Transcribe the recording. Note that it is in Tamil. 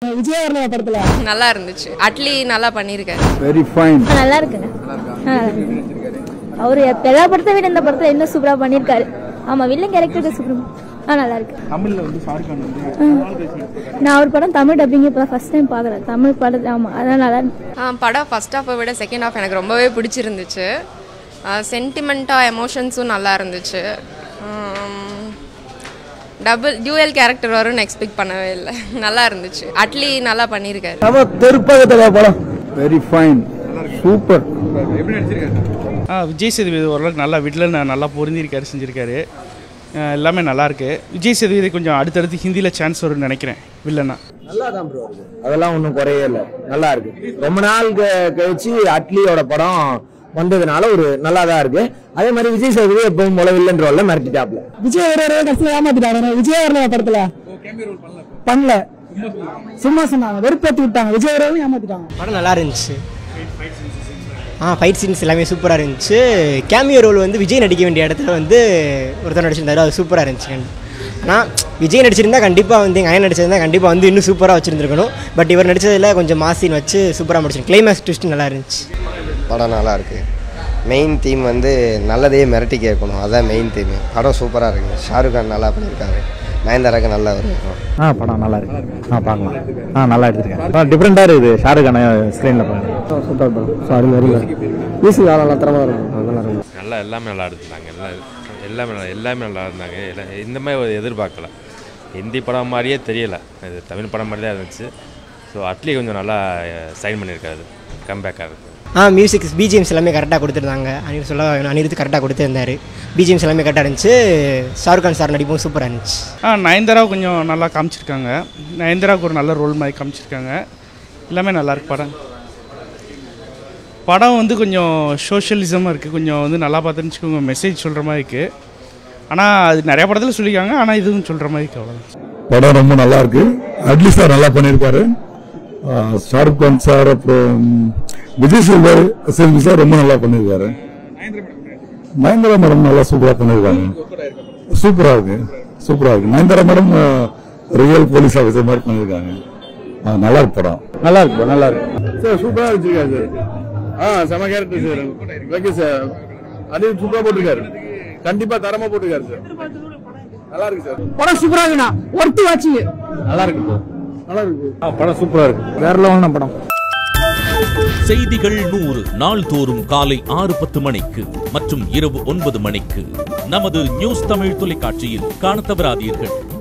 விஜய் வரல படத்துல நல்லா இருந்துச்சு. அட்லி நல்லா பண்ணிருக்காரு. Very fine. நல்லா இருக்குங்க. அவரு எல்லா படத்தை விட இந்த படத்துல இன்னும் சூப்பரா பண்ணிருக்காரு. ஆமா, வில்லன் கேரக்டருக்கு சூப்பரா நல்லா இருக்கு. தமிழ்ல வந்து ஷாருக்கான் வந்து நான் ஒரு படம் தமிழ் டப்பிங் இப்போ ஃபர்ஸ்ட் டைம் பார்க்குறேன். தமிழ் படம். ஆமா, அதான் நல்லா இருக்கு. படம் ஃபர்ஸ்ட் ஹாஃபை விட செகண்ட் ஹாஃப் எனக்கு ரொம்பவே பிடிச்சிருந்துச்சு. சென்டிமெண்ட்டாக எமோஷன்ஸும் நல்லா இருந்துச்சு. டியூவல் கேரக்டர் வரும்னு எக்ஸ்பெக்ட் பண்ணவே இல்லை. நல்லா இருந்துச்சு. அட்லி நல்லா பண்ணியிருக்காரு. படம் very fine, super. Vijay Sethupathi ஓரளவுக்கு நல்லா வில்லன் நல்லா பொருந்திருக்காரு, செஞ்சிருக்காரு. எல்லாமே நல்லா இருக்கு. விஜய் சேதுபதி கொஞ்சம் அடுத்தடுத்து ஹிந்தியில் சான்ஸ் வரும்னு நினைக்கிறேன் வில்லனா. நல்லா தான் ப்ரோ இருக்கு, அதெல்லாம் ஒன்றும் குறையே இல்லை, நல்லா இருக்கு. ரொம்ப நாள் கழிச்சு அட்லியோட படம் வந்ததுனால ஒரு நல்லா தான் இருக்கு. அதே மாதிரி விஜய் சேதுபதி எப்பவும் போல வில்லன் ரோல்ல மிரட்டிட்டாப்ல. விஜய் கடைசியில் ஏமாத்திட்டாங்க. விஜய் வரல படத்துல பண்ணல, சும்மா சொன்னாங்க, வெறுப்பேற்றி விட்டாங்க. விஜய் ஏமாத்திட்டாங்க. படம் நல்லா இருந்துச்சு. ஃபைட் சீன்ஸ் எல்லாமே சூப்பராக இருந்துச்சு. கேமியோ ரோல் வந்து விஜய் நடிக்க வேண்டிய இடத்துல வந்து ஒருத்தர் நடிச்சிருந்தாரு, அது சூப்பராக இருந்துச்சு. ஆனால் விஜய் நடிச்சிருந்தா கண்டிப்பாக வந்து எங்கள் அயன் நடிச்சிருந்தா கண்டிப்பாக வந்து இன்னும் சூப்பராக வச்சுருந்துருக்கணும். பட் இவர் நடித்ததில் கொஞ்சம் மாசின் வச்சு சூப்பராக முடிச்சிருக்கணும். கிளைமேக்ஸ் ட்விஸ்ட் நல்லா இருந்துச்சு. படம் நல்லா இருக்குது. மெயின் தீம் வந்து நல்லதே மிரட்டி கேட்கணும், அதான் மெயின் தீம். படம் சூப்பராக இருக்குது. ஷாருக்கான் நல்லா பண்ணியிருக்காரு. நயன்தாராக்கு நல்லா இருக்கும். படம் நல்லா இருக்கு. பார்க்கலாம். நல்லா எடுத்துருக்கேன். டிஃப்ரெண்டாக இருக்குது. ஷாருக்கான ஸ்க்ரீனில் பாருங்க. சூப்பர் படம். சாரி மியூசிக் நல்லா தரமாக இருக்கும். நல்லா இருக்கும். நல்லா எல்லாமே நல்லா எடுத்துட்டாங்க. எல்லாமே நல்லா இருந்தாங்க. இந்த மாதிரி எதிர்பார்க்கல. ஹிந்தி படம் மாதிரியே தெரியலை, இது தமிழ் படம் மாதிரி தான் இருந்துச்சு. ஸோ அட்லி கொஞ்சம் நல்லா சைன் பண்ணியிருக்காரு, கம்பேக்காக இருக்குது. மியூசிக் பிஜிஎம்ஸ் எல்லாமே கரெக்டாக கொடுத்துருந்தாங்க. அனிருத் கரெக்டாக கொடுத்துருந்தாரு. பிஜிஎம்ஸ் எல்லாமே கரெக்டாக இருந்துச்சு. ஷாருக்கான் சார் நடிப்பும் சூப்பராக இருந்துச்சு. நயன்தாராவை கொஞ்சம் நல்லா காமிச்சிருக்காங்க. நயன்தாராவுக்கு ஒரு நல்ல ரோல் மாதிரி காமிச்சிருக்காங்க. எல்லாமே நல்லா இருக்கு. படம் வந்து கொஞ்சம் சோஷியலிசமாக இருக்குது. கொஞ்சம் வந்து நல்லா பார்த்துன்னு மெசேஜ் சொல்கிற மாதிரி இருக்குது. ஆனால் அது நிறைய படத்தில் சொல்லியிருக்காங்க. ஆனால் இதுவும் சொல்கிற மாதிரி இருக்குது. அவ்வளோதான். படம் ரொம்ப நல்லா இருக்கு. அட்லி சார் நல்லா பண்ணியிருக்காரு. ஷாருக்கான் சார், அப்புறம் விஜய் சேதுபதி சார் ரொம்ப நல்லா பண்ணியிருக்காரு. நயன்தாரா மேடம் நல்லா சூப்பரா பண்ணியிருக்காங்க. சூப்பரா இருக்கு. Nayanthara madam real police officer மாதிரி பண்ணியிருக்காங்க. நல்லா இருக்கு படம். நல்லா இருக்கு சார். சூப்பரா வச்சிருக்காரு சார். செம கேரக்டர் சார். Okay sir. அது சூப்பரா போட்டிருக்காரு. கண்டிப்பா தரமா போட்டிருக்காரு சார். நல்லா இருக்கு சார். படம் சூப்பரா இருக்குண்ணா. Worth watch. நல்லா இருக்கு. படம் சூப்பரா இருக்கு. வேற லெவலான படம். செய்திகள் 100 நாள்தோறும் காலை 6:10 மணிக்கு மற்றும் இரவு 9 மணிக்கு நமது நியூஸ் தமிழ் தொலைக்காட்சியில் காணத் தவறாதீர்கள்.